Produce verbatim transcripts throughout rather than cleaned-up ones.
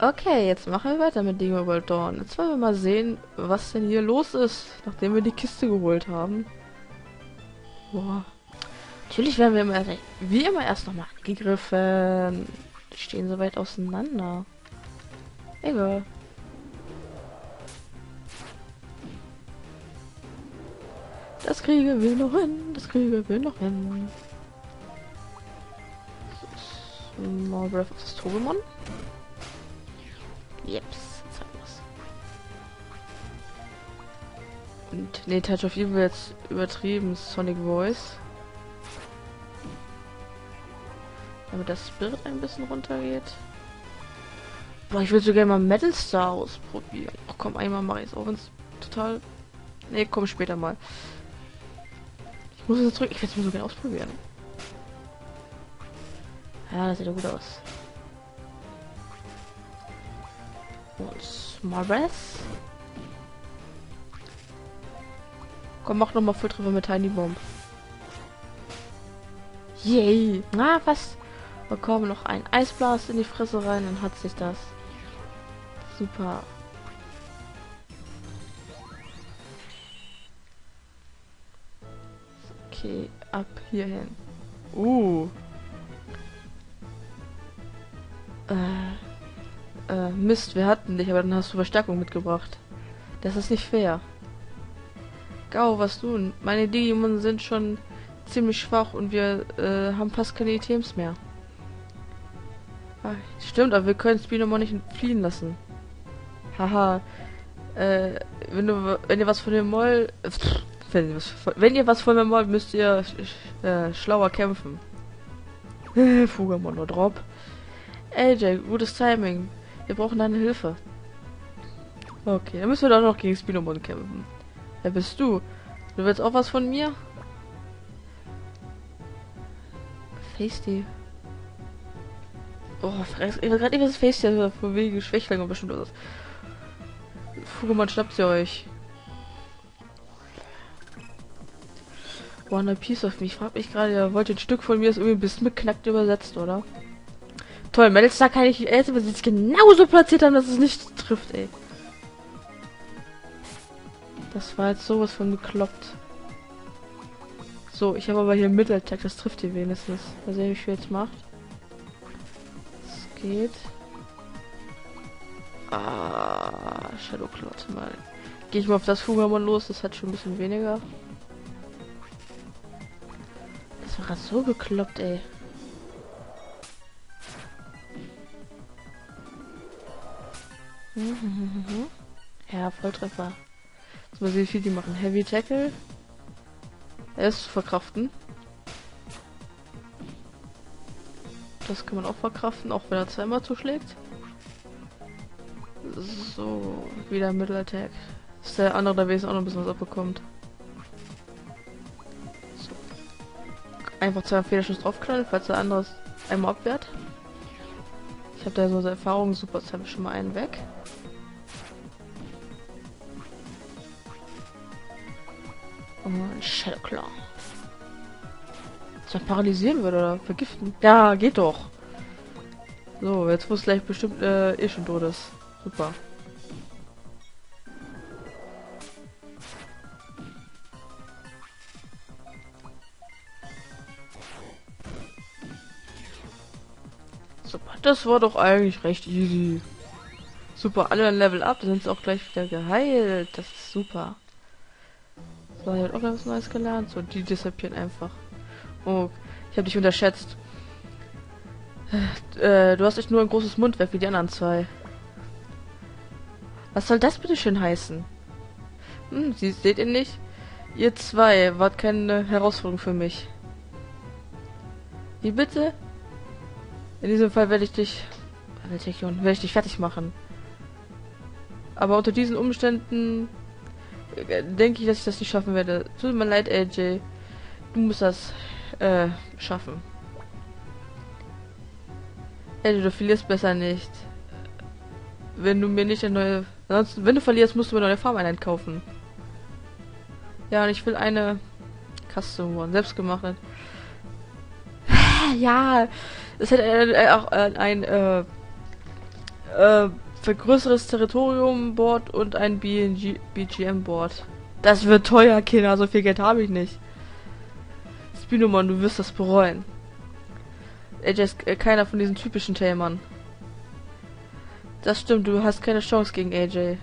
Okay, jetzt machen wir weiter mit Dingo World Dawn. Jetzt wollen wir mal sehen, was denn hier los ist, nachdem wir die Kiste geholt haben. Boah. Natürlich werden wir immer, wie immer erst nochmal angegriffen. Die stehen so weit auseinander. Egal. Das kriegen wir noch hin. Das kriegen wir noch hin. Small Breath of the Tobemon. Jeps, jetzt haben wir's. Und nee, Touch of Evil jetzt übertrieben. Sonic Voice. Damit das Spirit ein bisschen runtergeht. Boah, ich will so gerne mal Metal Star ausprobieren. Ach komm, einmal mache ich es, auch wenn es total... Nee, komm, später mal. Ich muss jetzt zurück. Ich werde es mir so gerne ausprobieren. Ja, das sieht ja gut aus. Und Small Breath. Komm, mach nochmal Volltreffer mit Tiny Bomb. Yay! Na, fast. Bekommen noch ein Eisblast in die Fresse rein, dann hat sich das. Super. Okay, ab hierhin. Uh. Äh, äh, Mist, wir hatten dich, aber dann hast du Verstärkung mitgebracht. Das ist nicht fair. Gau, was tun? Meine Digimon sind schon ziemlich schwach und wir äh, haben fast keine Items mehr. Ah, stimmt, aber wir können Spinomon nicht fliehen lassen. Haha. Äh, wenn du, wenn ihr was von dem Moll, äh, wenn, ihr was, wenn ihr was von dem Moll, müsst ihr äh, schlauer kämpfen. Fugamon oder Drop. A J, gutes Timing. Wir brauchen deine Hilfe. Okay, dann müssen wir doch noch gegen Spinomon kämpfen. Wer bist du? Du willst auch was von mir? Feisty. Oh, ich will gerade eben das Face ja von wegen Schwächling und bestimmt was. Fugemon, schnappt sie euch. One a piece of me. Ich frag mich gerade, ihr wollt ein Stück von mir ist irgendwie ein bisschen beknackt übersetzt, oder? Toll, Metalstar kann ich erst, aber sie es genauso platziert haben, dass es nicht trifft, ey. Das war jetzt sowas von bekloppt. So, ich habe aber hier Mittelattack, das trifft hier wenigstens. Mal sehen, wie viel jetzt macht. Geht. Ah, Shadow Clot mal. Gehe ich mal auf das Fugamon los, das hat schon ein bisschen weniger. Das war gerade so bekloppt, ey. Ja, Volltreffer. Jetzt mal sehen, wie viel die machen. Heavy Tackle. Er ist zu verkraften. Das kann man auch verkraften, auch wenn er zweimal zuschlägt. So, wieder Middle Attack. Ist der andere da wenigstens auch noch ein bisschen was abbekommt. So. Einfach zwei Federschuss draufknallen, falls der andere einmal abwehrt. Ich habe da so Erfahrung, super, jetzt habe ich schon mal einen weg. Und Shadow Claw. Dass man paralysieren würde oder vergiften. Ja, geht doch. So, jetzt muss gleich bestimmt äh, eh schon tot ist. Super. Super, das war doch eigentlich recht easy. Super, alle ein Level up, dann sind sie auch gleich wieder geheilt. Das ist super. So, ich habe auch was Neues gelernt. So, die disappieren einfach. Oh, ich habe dich unterschätzt. Äh, du hast echt nur ein großes Mundwerk wie die anderen zwei. Was soll das bitte schön heißen? Hm, sie seht ihr nicht? Ihr zwei wart keine Herausforderung für mich. Wie bitte? In diesem Fall werde ich dich... werde ich dich fertig machen. Aber unter diesen Umständen äh, denke ich, dass ich das nicht schaffen werde. Tut mir leid, A J. Du musst das äh, schaffen. A J, du verlierst besser nicht. Wenn du mir nicht eine neue... Ansonsten, wenn du verlierst, musst du mir eine neue Farmeinheit kaufen. Ja, und ich will eine Custom One, selbstgemacht. Ja, es hätte äh, auch äh, ein äh, Äh, für größeres Territorium-Board und ein B G M-Board. Das wird teuer, Kinder. So viel Geld habe ich nicht. Spinumann, du wirst das bereuen. A J ist äh, keiner von diesen typischen Tamern. Das stimmt, du hast keine Chance gegen A J.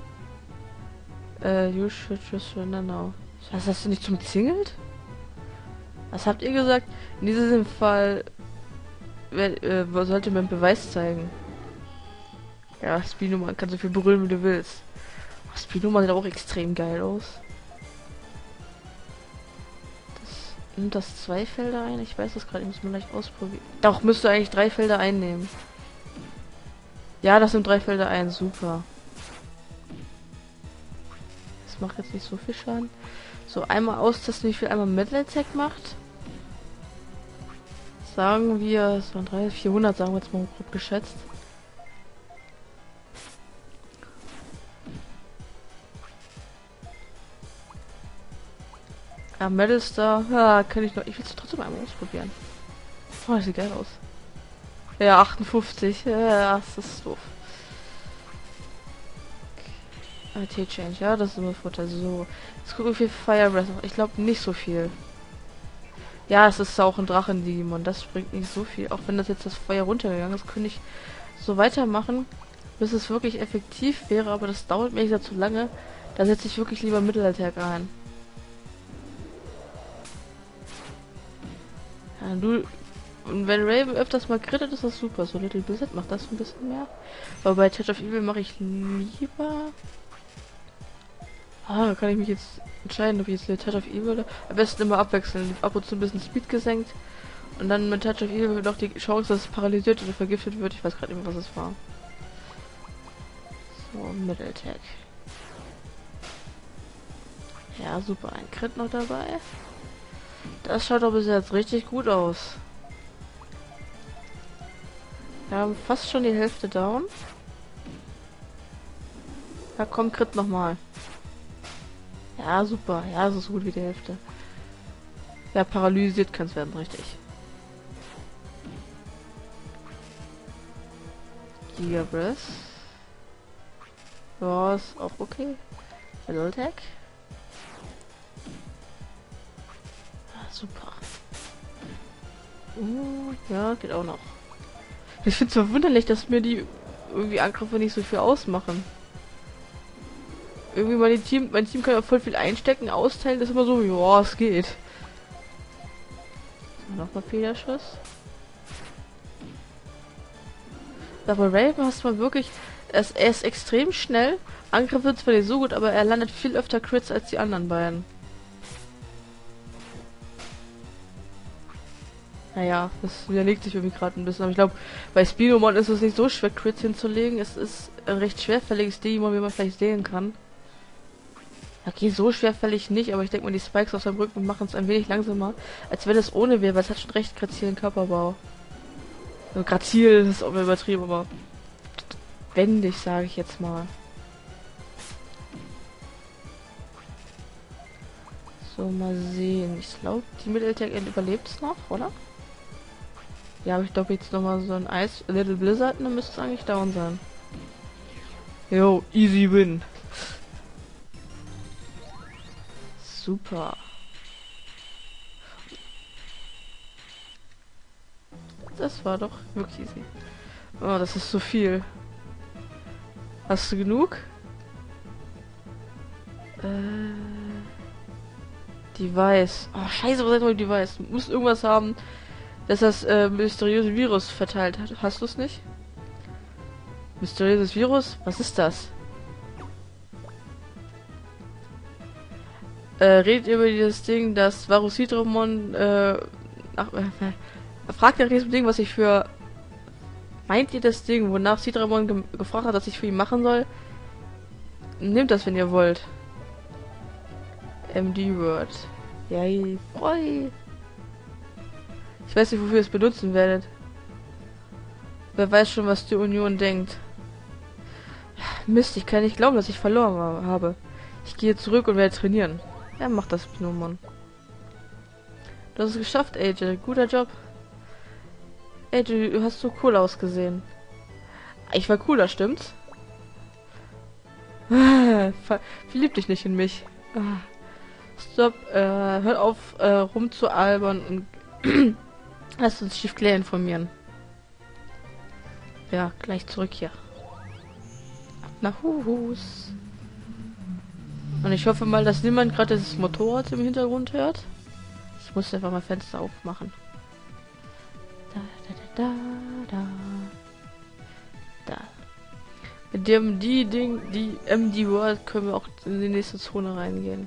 Äh, you should just surrender now. Was, hast du nicht zum Zingelt? Was habt ihr gesagt? In diesem Fall äh, sollte man Beweis zeigen. Ja, Spinumann kann so viel brüllen, wie du willst. Oh, Spinumann sieht auch extrem geil aus. Das, nimmt das zwei Felder ein? Ich weiß das gerade, ich muss mal gleich ausprobieren. Doch, müsste eigentlich drei Felder einnehmen. Ja, das sind drei Felder ein, super. Das macht jetzt nicht so viel Schaden. So, einmal austesten, wie viel einmal Metal Attack macht. Sagen wir, es waren drei, vierhundert, sagen wir jetzt mal grob geschätzt. Ja, Metal Star, ja, kann ich noch, ich will es trotzdem einmal ausprobieren. Oh, das sieht geil aus. Ja, achtundfünfzig, ja, das ist doof. T-Change, ja, das ist immer Vorteil. So, jetzt gucken wir, wie viel Fire Breath noch. Ich glaube nicht so viel. Ja, es ist auch ein Drachen-Digimon. Das bringt nicht so viel. Auch wenn das jetzt das Feuer runtergegangen ist, könnte ich so weitermachen, bis es wirklich effektiv wäre. Aber das dauert mir nicht zu lange. Da setze ich wirklich lieber Mittelattack ein. Ja, du. Und wenn Raven öfters mal crittet, ist das super. So Little Blizzard macht das ein bisschen mehr. Aber bei Touch of Evil mache ich lieber. Ah, da kann ich mich jetzt entscheiden, ob ich jetzt Touch of Evil oder... Am besten immer abwechseln. Ab und zu ein bisschen Speed gesenkt. Und dann mit Touch of Evil noch die Chance, dass es paralysiert oder vergiftet wird. Ich weiß gerade nicht mehr, was es war. So, Middle Attack. Ja, super. Ein Crit noch dabei. Das schaut doch bis jetzt richtig gut aus. Wir haben fast schon die Hälfte down. Ja, komm, Crit nochmal. Ja, super. Ja, so ist gut wie die Hälfte. Ja, paralysiert kann es werden, richtig. Giga Breath. Ja, ist auch okay. Hello Attack. Ah, super. Uh, ja, geht auch noch. Ich finde es verwunderlich, dass mir die irgendwie Angriffe nicht so viel ausmachen. Irgendwie mein Team, mein Team kann ja voll viel einstecken, austeilen, ist immer so, ja, es geht. Nochmal Federschuss. Aber Raven hast du mal wirklich, er ist, er ist extrem schnell, Angriff wird zwar nicht so gut, aber er landet viel öfter Crits als die anderen beiden. Naja, das widerlegt sich irgendwie gerade ein bisschen, aber ich glaube, bei Spinomon ist es nicht so schwer, Crits hinzulegen. Es ist ein recht schwerfälliges Digimon, wie man vielleicht sehen kann. Okay, so schwerfällig nicht, aber ich denke mal, die Spikes auf seinem Rücken machen es ein wenig langsamer, als wenn es ohne wäre, weil es hat schon recht grazilen Körperbau. Also grazil ist auch übertrieben, aber wendig, sage ich jetzt mal. So, mal sehen. Ich glaube, die Middle-Attack überlebt es noch, oder? Ja, aber ich glaube jetzt nochmal so ein Eis, Little Blizzard, dann müsste es eigentlich down sein. Jo, easy win. Super. Das war doch wirklich easy. Oh, das ist so viel. Hast du genug? Äh. Device. Oh, scheiße, was ist denn Device? Du musst irgendwas haben, dass das äh, mysteriöse Virus verteilt hat. Hast du es nicht? Mysteriöses Virus? Was ist das? Äh, redet über dieses Ding, das Varusidramon, äh, ach, äh, fragt nach diesem Ding, was ich für... Meint ihr das Ding, wonach Sidramon ge gefragt hat, dass ich für ihn machen soll? Nehmt das, wenn ihr wollt. M D-Word. Yay, boy. Ich weiß nicht, wofür ihr es benutzen werdet. Wer weiß schon, was die Union denkt. Mist, ich kann nicht glauben, dass ich verloren habe. Ich gehe zurück und werde trainieren. Ja, macht das, Spinomon. Du hast es geschafft, A J. Guter Job. A J, du hast so cool ausgesehen. Ich war cooler, stimmt's? Verlieb dich nicht in mich. Ah. Stopp, äh, hört auf, äh, rumzualbern und lass uns Chief Clay informieren. Ja, gleich zurück hier. Ab nach Huhus. Und ich hoffe mal, dass niemand gerade das Motorrad im Hintergrund hört. Ich muss einfach mal Fenster aufmachen. Da, da, da, da, da. Da. Mit dem die Ding, die M D World können wir auch in die nächste Zone reingehen.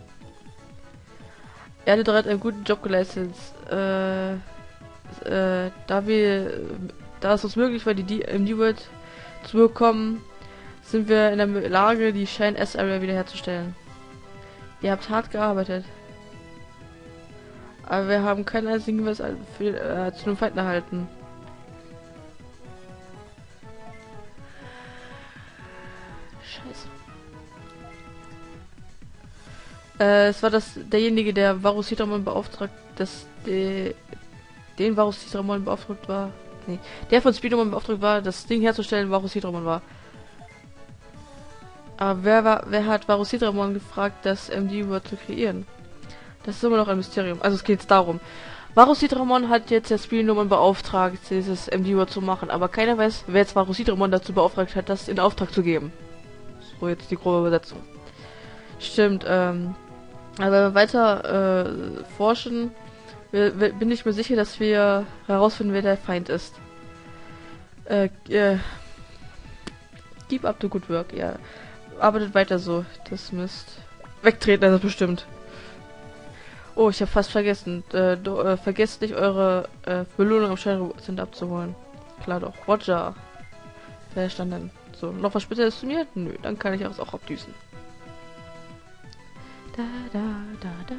Er hat einen guten Job geleistet. Äh, äh, da wir, da es uns möglich war, die M D World zu bekommen, sind wir in der Lage, die Shine S Area wiederherzustellen. Ihr habt hart gearbeitet. Aber wir haben keinen einzigen Hinweis für, äh, zu den Feinden erhalten. Scheiße. Äh, es war das derjenige, der Varus Hydramon beauftragt, dass de, den Varus Hydramon beauftragt war. Nee, der von Speedomon beauftragt war, das Ding herzustellen, Varus Hydramon war. Aber wer war, wer hat Varus Hydramon gefragt, das M D-Word zu kreieren? Das ist immer noch ein Mysterium. Also es geht jetzt darum. Varus Hydramon hat jetzt der Speedomon beauftragt, dieses M D-Word zu machen, aber keiner weiß, wer jetzt Varus Hydramon dazu beauftragt hat, das in Auftrag zu geben. So, jetzt die grobe Übersetzung. Stimmt, ähm, aber wenn wir weiter äh, forschen, wir, wir, bin ich mir sicher, dass wir herausfinden, wer der Feind ist. Äh, äh, keep up the good work, ja. Arbeitet weiter so. Das Mist. Wegtreten, das ist bestimmt. Oh, ich habe fast vergessen. Äh, do, äh, vergesst nicht, eure äh, Belohnung am Schein abzuholen. Klar doch. Roger. Verstanden. So, noch was Spezielles zu mir? Nö, dann kann ich auch abdüsen. Da, da, da, da.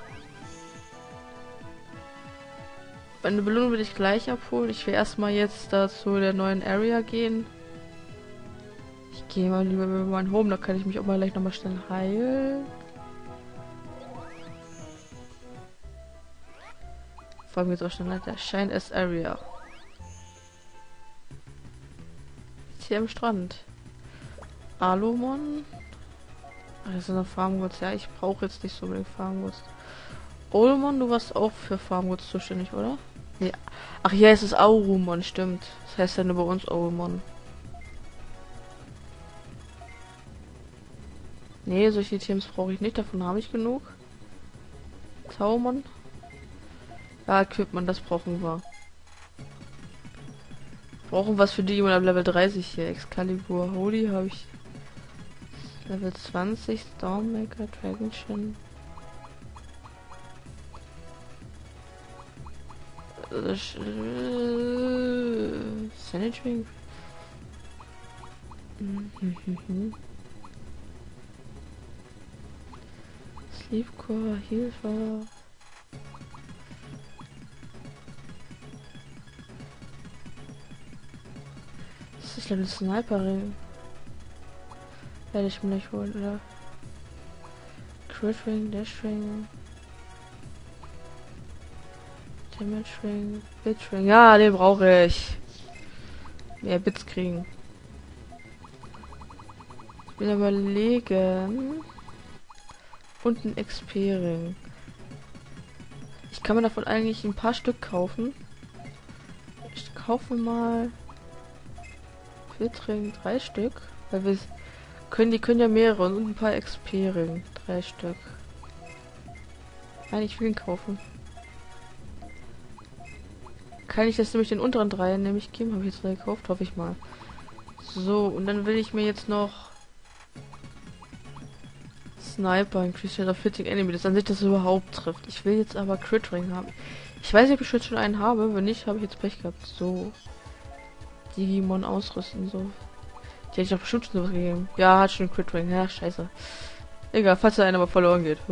Meine Belohnung will ich gleich abholen. Ich will erstmal jetzt da zu der neuen Area gehen. Ich gehe mal lieber über mein Home, da kann ich mich auch mal gleich nochmal schnell heilen. Vor allem jetzt auch schnell der Shine S Area. Jetzt hier am Strand. Alomon. Ach, das sind noch Farmwoods. Ja, ich brauche jetzt nicht so unbedingt Farmwoods. Olmon, du warst auch für Farmwoods zuständig, oder? Ja. Ach ja, es ist Aurumon, stimmt. Das heißt ja nur bei uns Aurumon. Nee, solche Teams brauche ich nicht, davon habe ich genug. Taumon. Ja, Equipment, das brauchen wir. Brauchen was für die jemand ab Level dreißig hier. Excalibur, Holy habe ich. Level zwanzig, Stormmaker, Dragonchen. Äh, Sanitring. Mhm. Sleepcore, Hilfe. Das ist Level Sniper Ring. Werde ich mir nicht holen, oder? Crit Ring, Dash Ring. Damage Ring, Bit Ring. Ja, den brauche ich. Mehr Bits kriegen. Ich will überlegen. Und ein X P-Ring. Ich kann mir davon eigentlich ein paar Stück kaufen. Ich kaufe mal Bit-Ring drei Stück. Weil wir können, die können ja mehrere und ein paar X P-Ring. Drei Stück. Nein, ich will ihn kaufen. Kann ich das nämlich den unteren drei nämlich geben? Habe ich jetzt drei gekauft? Hoffe ich mal. So, und dann will ich mir jetzt noch Sniper, Increase of Hitting Enemy, das an sich das überhaupt trifft. Ich will jetzt aber Crit Ring haben. Ich weiß nicht, ob ich jetzt schon einen habe. Wenn nicht, habe ich jetzt Pech gehabt. So. Digimon ausrüsten, so. Die hätte ich doch bestimmt schon sowas gegeben. Ja, hat schon Crit Ring. Ja, scheiße. Egal, falls da einer mal verloren geht.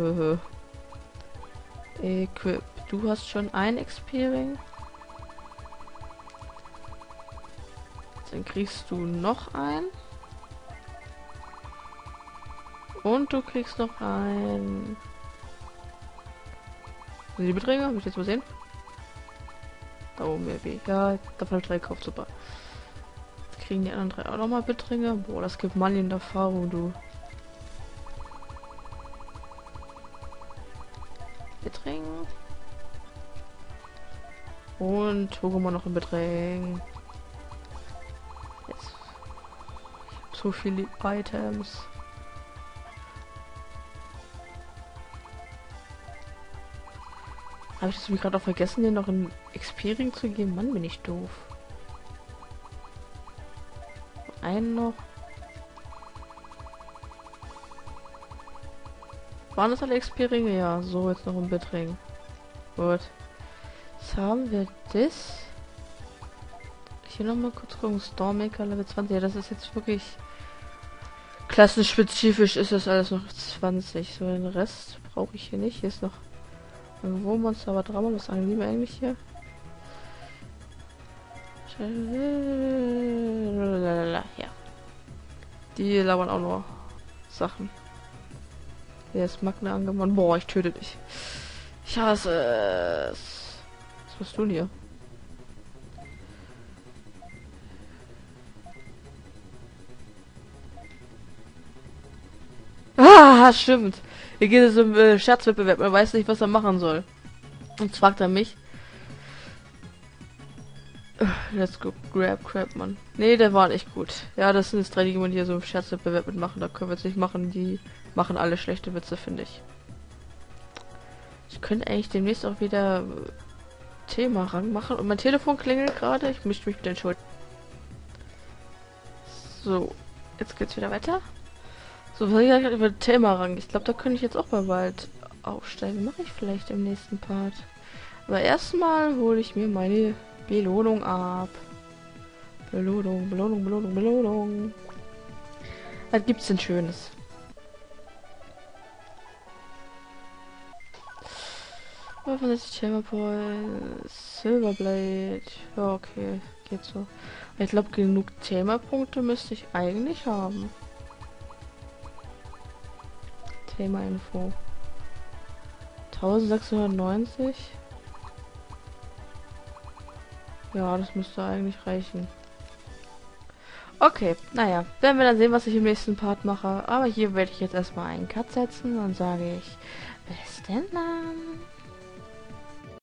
Equip. Du hast schon ein X P-Ring. Dann kriegst du noch ein. Und du kriegst noch ein... Die Beträge, habe ich jetzt mal sehen. Da oben, maybe. Ja, davon habe ich drei gekauft, super. Kriegen die anderen drei auch nochmal Bitringe? Boah, das gibt Money in Erfahrung, du. Bitring. Und Togemon noch ein Bitring. Jetzt. So viele Items. Habe ich das mir gerade auch vergessen, dir noch ein X P-Ring zu geben? Mann, bin ich doof. Einen noch. Waren das alle X P-Ringe? Ja, so, jetzt noch ein Bitring. Gut. Jetzt haben wir das. Hier nochmal kurz gucken. Stormmaker Level zwanzig. Ja, das ist jetzt wirklich klassenspezifisch. Ist das alles noch zwanzig. So, den Rest brauche ich hier nicht. Hier ist noch irgendwo Monster, aber Drama. Was sagen die mir eigentlich hier? Ja. Die labern auch nur Sachen. Hier ist Magna angewandt. Boah, ich töte dich. Ich hasse es. Was machst du denn hier? Ah, stimmt. Hier geht es um äh, Scherzwettbewerb. Man weiß nicht, was er machen soll. Jetzt fragt er mich. Let's go grab crap, Mann. Nee, der war nicht gut. Ja, das sind jetzt drei, die man hier so im Scherzwettbewerb mitmachen. Da können wir jetzt nicht machen. Die machen alle schlechte Witze, finde ich. Ich könnte eigentlich demnächst auch wieder Thema Rang machen. Und mein Telefon klingelt gerade. Ich möchte mich wieder entschuldigen. So, jetzt geht's wieder weiter. So, was ich gerade über Thema Rang. Ich glaube, da könnte ich jetzt auch mal bald aufsteigen. Mache ich vielleicht im nächsten Part. Aber erstmal hole ich mir meine Belohnung ab. Belohnung, Belohnung, Belohnung, Belohnung. Was gibt's denn Schönes? Offensichtlich Themapoint, Silverblade. Ja, okay, geht so. Ich glaube, genug Themapunkte müsste ich eigentlich haben. Thema-Info. eintausendsechshundertneunzig. Ja, das müsste eigentlich reichen. Okay, naja, werden wir dann sehen, was ich im nächsten Part mache. Aber hier werde ich jetzt erstmal einen Cut setzen und sage ich, bis denn dann.